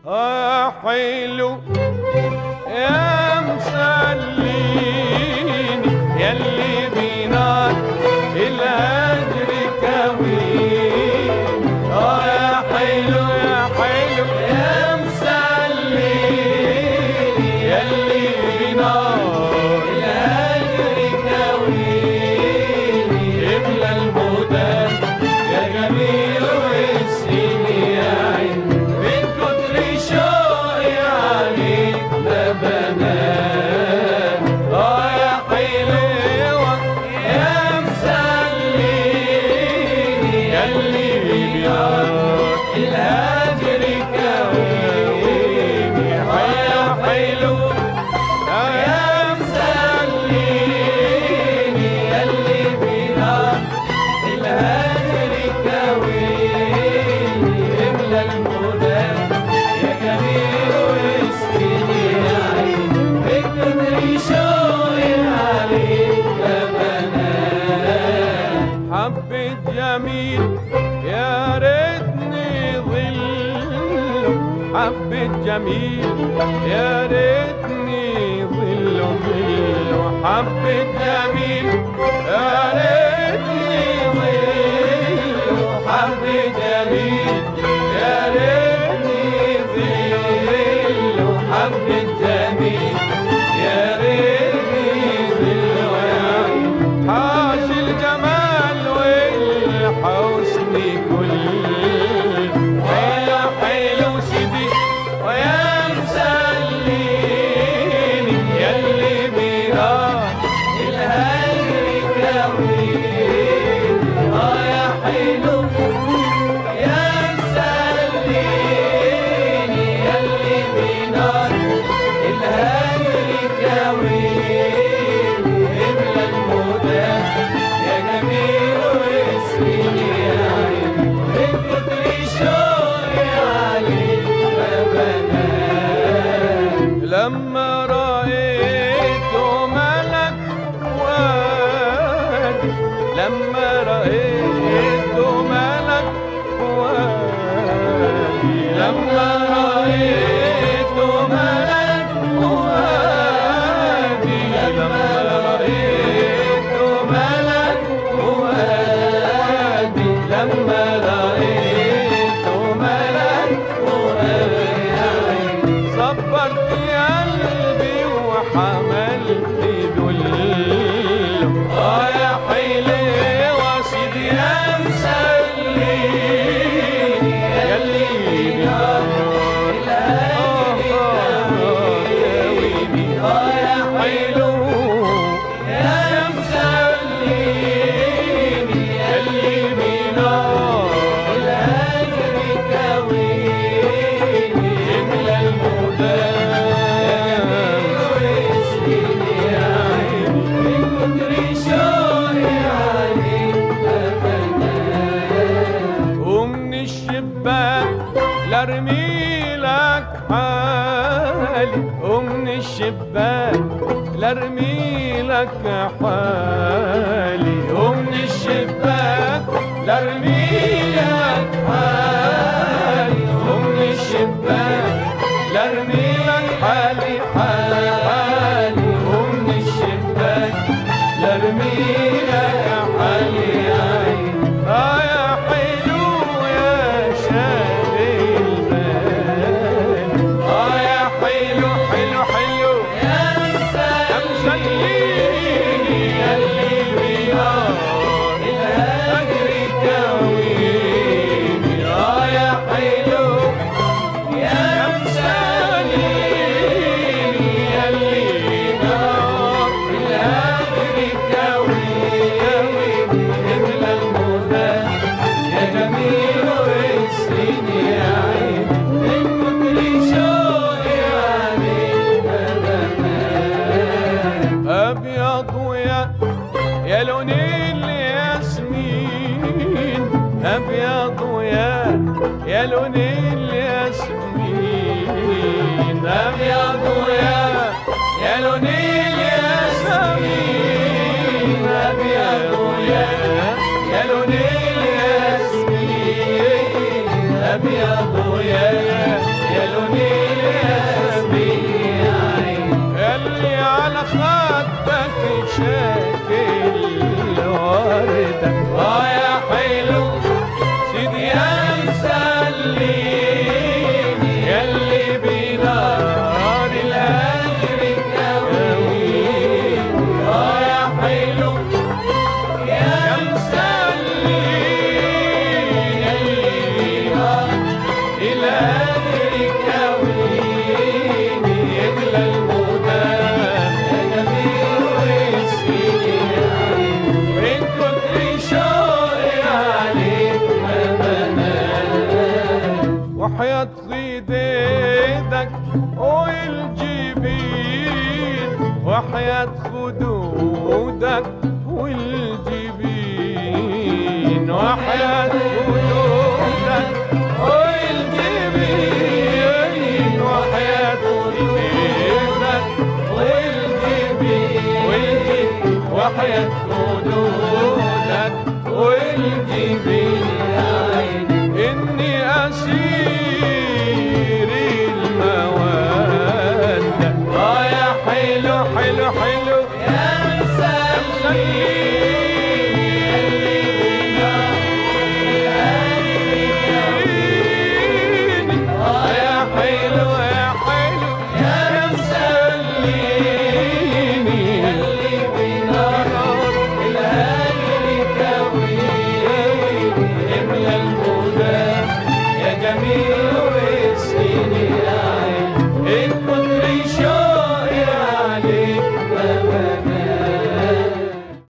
حلو يا مسليني يلي بنار الهجر كوين. يا حلو يا حلو يا مسليني يلي بنار الهجر كوين. ابلى الهدى يا جميل واسقيني يا عين من كتر شوقي عليك ما بنام. يا حلوة يا مسليني يلي بنار الهجر كويني. يا حلو يا مسليني يلي بنار الهجر كويني. املى الهدى يا جميل واسقيني يا عين من كتر شوقي عليك ما بنام. حبة جميل يا ريتني ظله، حبة جميل يا ريتني ظله ظله. حبة جميل يا ريتني ظله، حبة جميل يا ريتني ظله. حبة جميل يا ريتني ظله يا عين حاش الجمال والحسن كله. ويا حلو سيدي ويا مسليني يلي بنار الهجر كوين. يا حلو يا مسليني يلي بنار الهجر كوين. املى الهدى يا جميل واسقيني يا عين من كتر شوقي عليك ما بنام. لما رأيت ملك فؤادي، لما رأيت ملك فؤادي، لما رأيت ملك فؤادي، لما رأيت ملك فؤادي، لما رأيت ملك فؤادي. صبرت قلبي وحملت دله. يا حلوة سيدي يا مسليني يلي بنار الهجر كويني. يا حلو يا مسليني يلي بنار الهجر كويني. املى الهدى يا جميل واسقيني يا عين من كتر شوقي عليك ما بنام. ومن الشباك لارمي لك حالي، ومن الشباك لارمي لك حالي، ومن الشباك لارمي لك حالي، ومن الشباك لارمي لك حالي حالي، ومن الشباك لارمي لك حالي يا عين. يا حلو يا شاغل بال. يا حلو حلو حلو يا مسليني يلي بنار الهجر كويني. يا حلو يا مسليني يلي بنار الهجر كويني. املى الهدى يا جميل واسقيني يا عين من كتر شوقي عليك ما بنام. ابيض يا لون الياسمين، ابيض يا لون الياسمين، ابيض يا لون الياسمين، ابيض يا لون الياسمين. ابيض يا لون يكاويني يملى المدام يا جميل ويسقيني من كتر شوقي عليك ما بنام وحياة خدودك والجبين وحياة خدودك والجبين وحياة خدودك